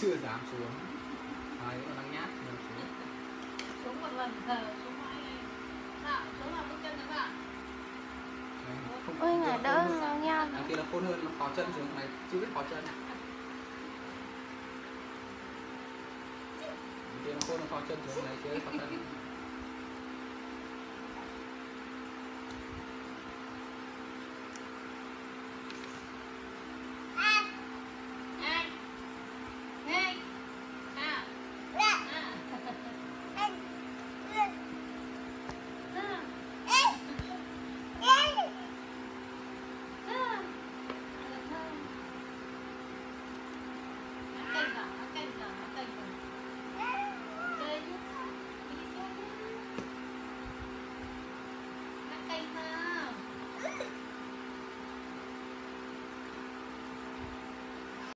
chưa dám xuống. Đấy, còn đang nhát rồi xuống. Xuống một lần thở xuống mãi này. Nào, xuống là bước chân các bạn. Ôi ngả đỡ nhau nữa. Đằng kia là khôn hơn, nó khó chân xuống này, chưa biết khó chân. Đằng kia nó khôn, nó khó chân xuống này, chưa biết khó chân.